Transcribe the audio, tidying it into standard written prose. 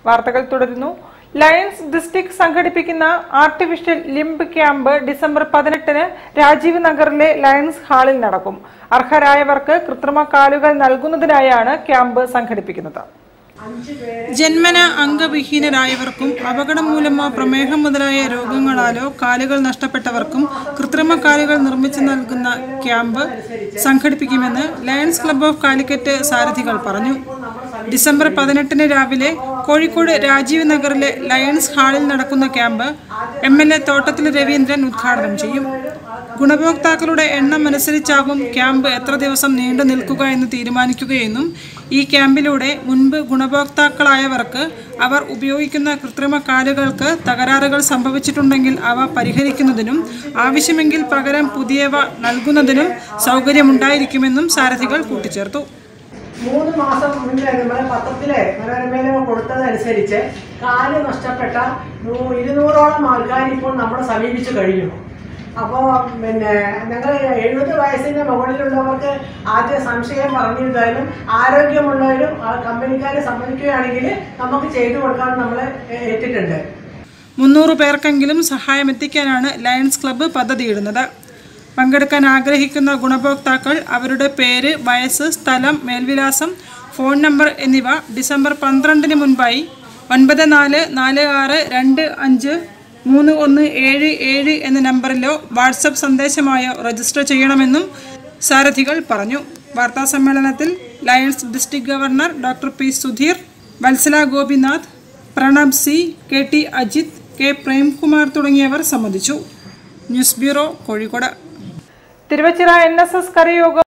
വാർത്തകൾ തുടരുന്നു. Lions district സംഘടിപ്പിക്കുന്ന ആർട്ടിഫിഷ്യൽ ലിംബ് ക്യാമ്പ് ഡിസംബർ 18-ന് രാജീവ് നഗറിലെ ലയൺസ് ഹാളിൽ നടക്കും. അർഹരായവർക്ക് കൃത്രിമ കാലുകൾ നൽകുന്നതിനായാണ് ക്യാമ്പ് സംഘടിപ്പിക്കുന്നത്. ജന്മന അംഗവിഹീനരായവർക്കും അപകടം മൂലമോ പ്രമേഹം മുതലായ രോഗങ്ങളാലോ കാലുകൾ നഷ്ടപ്പെട്ടവർക്കും കൃത്രിമ കാലുകൾ നിർമ്മിച്ചു നൽകുന്ന ക്യാമ്പ് സംഘടിപ്പിക്കുമെന്ന് ലയൺസ് ക്ലബ്ബ് ഓഫ് കാലിക്കറ്റ് സാരഥികൾ പറഞ്ഞു. ഡിസംബർ 18-ന് രാവിലെ കോഴിക്കോട് രാജീവ് നഗറിലെ ലയൺസ് ഹാളിൽ നടക്കുന്ന ക്യാമ്പ് MLA തോട്ടത്തിൽ രവീന്ദ്രൻ ഉദ്ഘാടനം ചെയ്യും. ഗുണഭോക്താക്കളുടെ എണ്ണം അനുസരിച്ചാകും ക്യാമ്പ് എത്ര ദിവസം നീണ്ടു നിൽക്കുക എന്ന് തീരുമാനിക്കുകയെന്നും ഈ ക്യാമ്പിലൂടെ മുൻപ് ഗുണഭോക്താക്കളായവർക്ക് അവർ ഉപയോഗിക്കുന്ന കൃത്രിമ കാലുകൾക്ക് തകരാറുകൾ സംഭവിച്ചിട്ടുണ്ടെങ്കിൽ അവ പരിഹരിക്കുന്നതിനും ആവശ്യമെങ്കിൽ പകരം പുതിയവ നൽകുന്നതിനും സൗകര്യമുണ്ടായിരിക്കുമെന്നും സാരഥികൾ കൂട്ടിച്ചേർത്തു. 3 മാസം മുന്നേ നമ്മുടെ പത്രത്തിലെ മനോരമയിലെ കൊടുത്തതനുസരിച്ച് കാല് നഷ്ടപ്പെട്ട 200ഓളം ആൾക്കാർ ഇപ്പോൾ നമ്മളെ സമീപിച്ചു കഴിഞ്ഞു. അപ്പോൾ ഞങ്ങൾ 70 വയസ്സിന് മുകളിലുള്ളവർക്ക് ആദ്യം സംശയം പറഞ്ഞിരുന്നാലും ആരോഗ്യമുള്ളവരും കമ്പനിക്കാർ സമ്മതിക്കുകയാണെങ്കിൽ നമുക്ക് ചെയ്തു കൊടുക്കാൻ നമ്മൾ ഏറ്റിട്ടുണ്ട്. 300 പേർക്കെങ്കിലും സഹായം എത്തിക്കാനാണ് ലയൺസ് ക്ലബ്ബ് പദ്ധതിയിടുന്നത്. പങ്കെടുക്കാൻ ആഗ്രഹിക്കുന്ന ഗുണഭോക്താക്കൾ അവരുടെ പേര്, വയസ്സ്, സ്ഥലം, മേൽവിലാസം, ഫോൺ നമ്പർ എന്നിവ ഡിസംബർ 12-ന് മുൻപായി 9446253177 എന്ന നമ്പറിലോ വാട്സപ്പ് സന്ദേശമായോ രജിസ്റ്റർ ചെയ്യണമെന്നും സാരഥികൾ പറഞ്ഞു. വാർത്താസമ്മേളനത്തിൽ Lions district governor doctor P Sudheer, Vatsala Gopinath, Pranab C, KT Ajith, K Premkumar തുടങ്ങിയവർ സംബന്ധിച്ചു. News bureau, Kozhikode. Thiruvachira NSS കരയോഗം